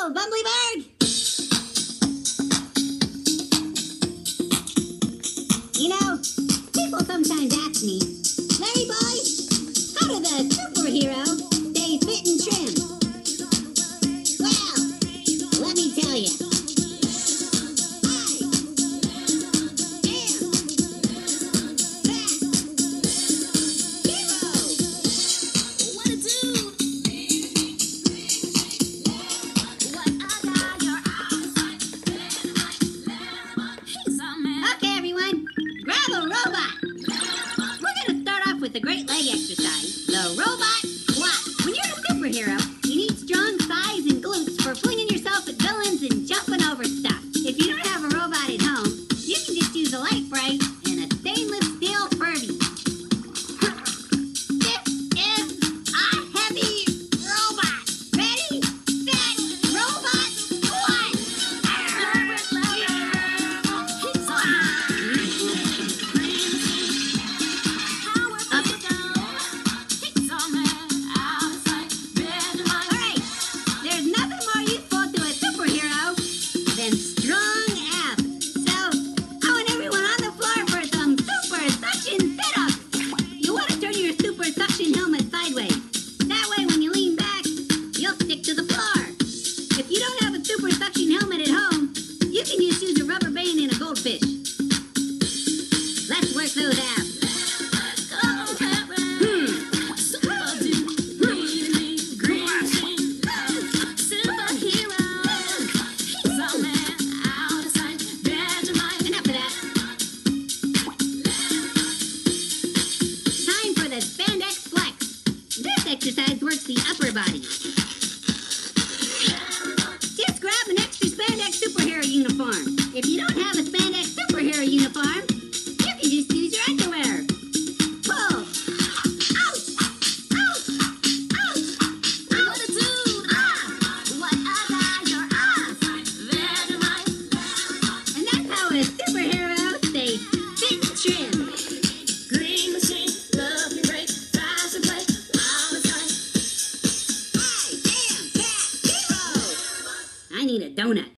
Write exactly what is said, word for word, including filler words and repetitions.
Hello, Bumbleberg! You know, people sometimes ask me, Larry boy, how do the superheroes stay fit and trim? Well, let me tell you. With a great leg exercise, the robot squat. When you're a superhero, you need strong thighs and glutes for flinging yourself at villains and jumping over stuff. If you don't have a robot at home, you can just use a light bright and a stainless steel Furby. This is a heavy robot. Ready, set, robot squat. Goldfish. Let's work those abs. Enough of that. Time for the spandex flex. This exercise works the upper body. Just grab an extra spandex superhero uniform. If you don't have a spandex superhero uniform, you can just use your underwear. Pull. Ouch! Ouch! Ouch! What a dude! Ah! What a guy! You're awesome! Very nice. And that's how a superhero stays fit and trim. Green machine, love me great, fast and play, all the time. I am Cat Hero! I need a donut.